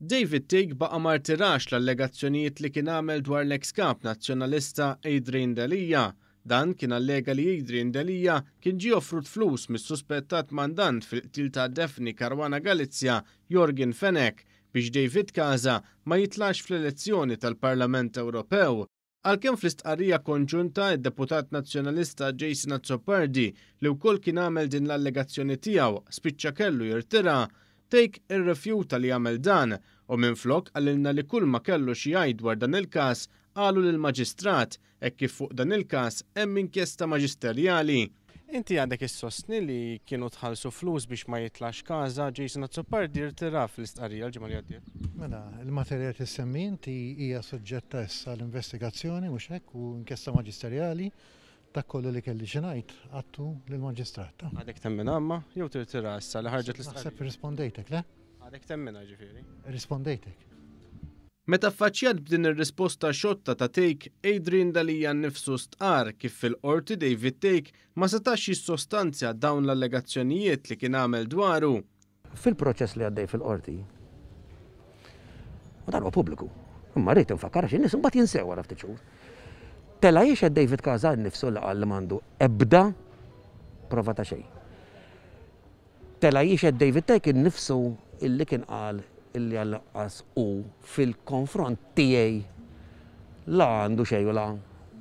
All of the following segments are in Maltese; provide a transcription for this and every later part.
David Take baqa' ma rtirax l-allegazzjonijiet li kien għamel dwar l-eks-kap nazzjonalista Adrian Delija. Dan kien allega li Adrian Delija kien ġie offrut flus mis-suspettat mandant fil-qtil ta' Daphne Caruana Galizia Jorgen Fenech biex David Casa ma jitlax fl-elezzjoni tal-Parlament Ewropew. Għalkemm fl-istqarrija konġunta id-deputat nazzjonalista Jason Azzopardi li wkoll kien għamel din l-allegazzjoni tiegħu spiċċa kellu jirtira, Take irrifjuta li jagħmel dan u minflok għallilna li kull ma kellu xi jgħid dwar dan il-każ qalu lill-maġistrat hekk kif fuq dan il-każ hemm inkjesta maġisterjali. Inti għandek is-sostni li kienu tħallsu flus biex ma jitlax Casa, Jason Azzopardi rtira fl-istqarrija l-ġimgħa li għaddiet. Mela, il-materjal tissemmi inti hija soġġetta issa l-investigazzjoni mhux hekk u inkjesta maġisterjali dak kollu li kelli xi ngħid għattu lill-maġistrat. Għadek temmina imma jew tirtira issa li ħarġet l-istqarrija. Naħseb irrispondejtek, le? Għadek temmina ġifieri. Irrispondejtek. Meta affaċċjat b'din ir-risposta xotta ta' Take, Adrian Delija nnifsu stqar kif fil-qorti David Take ma setax jissostanzja dawn l-allegazzjonijiet li kien għamel dwaru. Fil-proċess li għaddej fil-qorti, u dan huwa pubbliku. Imma rrid infakkar xi nies imbagħad jinsew wara ftit xhur. Tela jiex David Casa nnifsu li qal li m'għandu ebda prova ta' xejn. Tela jiex David Take innifsu illi kien qal illi għallaqas u fil-konfront tiegħi la għandu xejn u la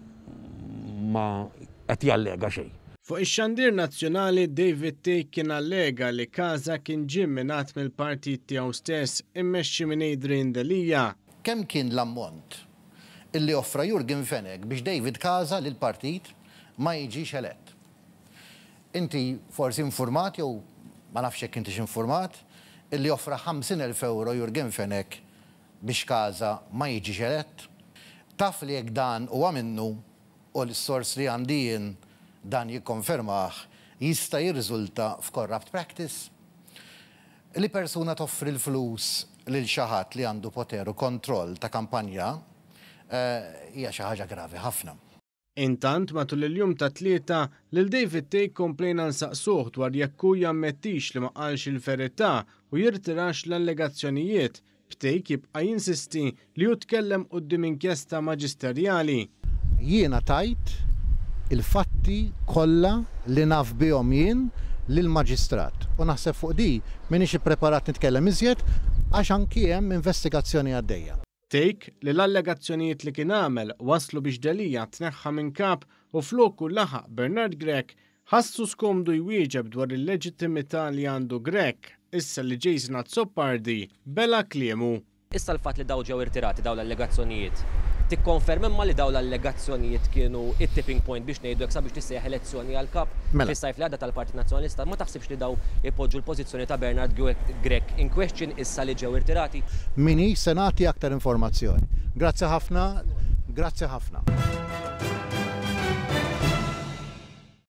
ma qed jallega xejn. Fuq ix-xandir nazzjonali David Take kien allega li Casa kien ġie mingħat mill-partit tiegħu stess immexxi minn Adrian Delija. Kemm kien l-ammont illi offra Jorgen Fenech biex David Casa lil partit ma jiġix elett? Inti forsi informat jew ma nafx hekk intix informat illi offra 50,000 euro Jorgen Fenech biex Casa ma jiġix elett? Taf li jekk dan huwa minnu u l-sors li għandi jien dan jikkonfermah jista' jirriżulta f'corrupt practice. Li persuna toffri l-flus lil xi ħadd li għandu poter u kontroll ta' kampanja hija xi ħaġa gravi ħafna. Intant matul il-jum ta' tlieta lil David Take komplejna nsaqsuh dwar jekk hu jammettix li ma qalx il-verità u jirtirax l-allegazzjonijiet, b'Take jibqa' jinsisti li hu tkellem quddiem inkjesta maġisterjali. Jiena tajt il-fatti kollha li naf bihom jien lill-maġistrat u naħseb fuq di m'iniex ippreparat nitkellem iżjed għax anki hemm investigazzjoni għaddejja. Take li l-allegazzjonijiet li kien għamel waslu biex Delija tneħħa minn kap u floku laħaq Bernard Grech ħassu skomdu jwieġeb dwar il-leġittimità li għandu Grech issa li Jason Azzopardi bela kliemu. Issa l-fatt li daw ġew irtirati daw l-allegazzjonijiet tikkonferm imma li daw l-allegazzjonijiet kienu it-tipping point biex ngħidu hekk sabiex tissejjaħ elezzjoni għal kap fis-sajf li għadda tal-Partit Nazzjonalista, ma taħsibx li daw ipoġġu l-pożizzjoni ta' Bernard Grech in question issa li ġew irtirati? Mini se nagħti aktar informazzjoni. Grazzi ħafna.